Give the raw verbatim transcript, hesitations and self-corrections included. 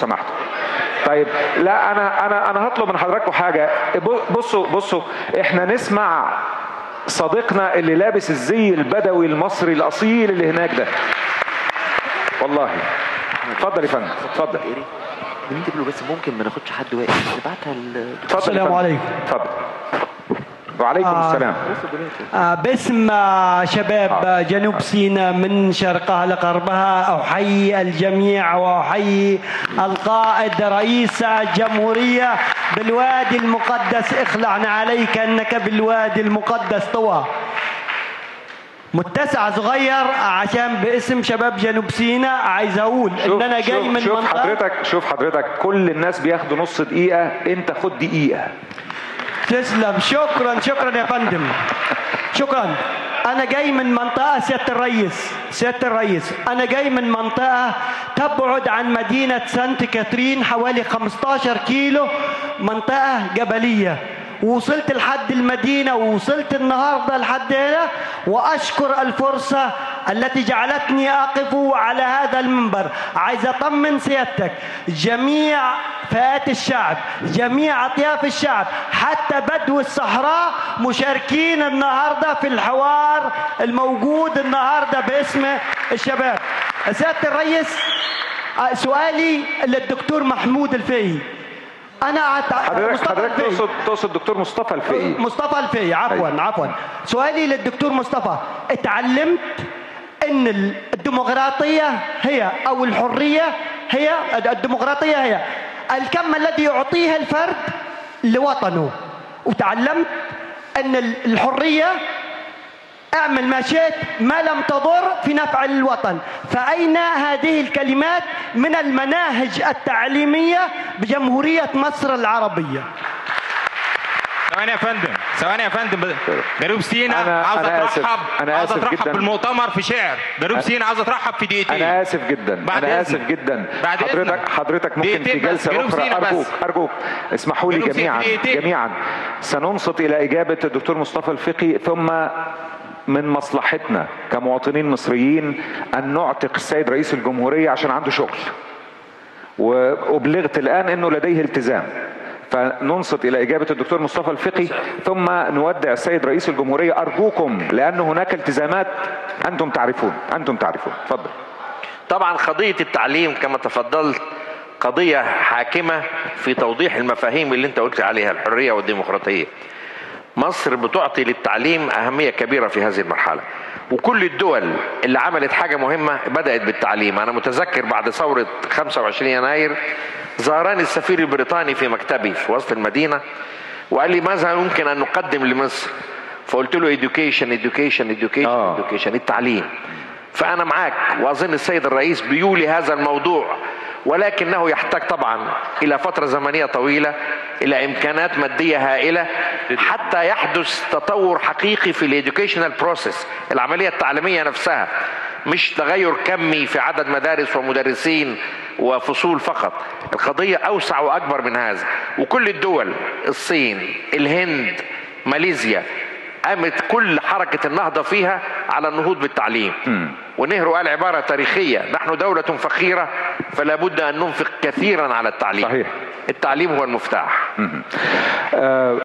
سمحتوا. طيب لا انا انا انا هطلب من حضراتكم حاجه. بصوا بصوا احنا نسمع صديقنا اللي لابس الزي البدوي المصري الاصيل اللي هناك ده. والله اتفضل يا فندم اتفضل. بننتبه له بس ممكن ما ناخدش حد واقف نبعتها. اتفضل. السلام عليكم. اتفضل. وعليكم آه السلام. آه باسم شباب آه جنوب سيناء من شرقها لغربها أحيي الجميع وأحيي القائد رئيس الجمهورية بالوادي المقدس. اخلعنا عليك أنك بالوادي المقدس طوى. متسع صغير عشان باسم شباب جنوب سيناء عايز اقول ان انا جاي من شوف منطقه. حضرتك شوف حضرتك كل الناس بياخدوا نص دقيقه، انت خد دقيقه. تسلم. شكرا شكرا يا فندم. شكرا. انا جاي من منطقه سياده الرئيس سياده الرئيس انا جاي من منطقه تبعد عن مدينه سانت كاترين حوالي خمسة عشر كيلو، منطقه جبليه، ووصلت لحد المدينة ووصلت النهاردة لحد هنا، وأشكر الفرصة التي جعلتني أقف على هذا المنبر. عايز أطمن سيادتك جميع فئات الشعب، جميع أطياف الشعب، حتى بدو الصحراء مشاركين النهاردة في الحوار الموجود النهاردة باسم الشباب. سيادة الرئيس سؤالي للدكتور محمود الفقي. انا حضرتك حضرتك تقصد تقصد دكتور مصطفى الفقي. مصطفى الفقي عفوا أي. عفوا سؤالي للدكتور مصطفى. اتعلمت ان الديمقراطيه هي او الحريه هي الديمقراطيه هي الكم الذي يعطيه الفرد لوطنه، وتعلمت ان الحريه اعمل ما شئت ما لم تضر في نفع الوطن. فأين هذه الكلمات من المناهج التعليمية بجمهورية مصر العربية؟ ثواني يا فندم ثواني يا فندم. جنوب سيناء عاوزة ترحب عاوزة ترحب بالمؤتمر في شعر. جنوب سيناء عاوزة ترحب في دقيقتين. أنا آسف جدا أنا آسف جدا. حضرتك حضرتك ممكن في جلسة أخرى أرجوك أرجوك اسمحوا لي جميعا جميعا سننصت إلى إجابة الدكتور مصطفى الفقي، ثم من مصلحتنا كمواطنين مصريين أن نعتق السيد رئيس الجمهورية عشان عنده شغل، وأبلغت الآن أنه لديه التزام، فننصت إلى إجابة الدكتور مصطفى الفقي ثم نودع السيد رئيس الجمهورية. أرجوكم لأن هناك التزامات أنتم تعرفون أنتم تعرفون. تفضل. طبعا قضية التعليم كما تفضلت قضية حاكمة في توضيح المفاهيم اللي انت قلت عليها، الحرية والديمقراطية. مصر بتعطي للتعليم أهمية كبيرة في هذه المرحلة، وكل الدول اللي عملت حاجة مهمة بدأت بالتعليم. أنا متذكر بعد ثورة خمسة وعشرين يناير زارني السفير البريطاني في مكتبي في وسط المدينة وقال لي ماذا يمكن أن نقدم لمصر؟ فقلت له education education education آه. education التعليم. فأنا معاك، وأظن السيد الرئيس بيولي هذا الموضوع، ولكنه يحتاج طبعا إلى فترة زمنية طويلة، إلى إمكانات مادية هائلة حتى يحدث تطور حقيقي في الإديوكيشنال بروسيس، العملية التعليمية نفسها، مش تغير كمي في عدد مدارس ومدرسين وفصول فقط. القضية أوسع وأكبر من هذا، وكل الدول، الصين، الهند، ماليزيا، قامت كل حركة النهضة فيها على النهوض بالتعليم. م. ونهرو قال عبارة تاريخية: نحن دولة فقيرة فلا بد أن ننفق كثيرا على التعليم. صحيح. التعليم هو المفتاح. م.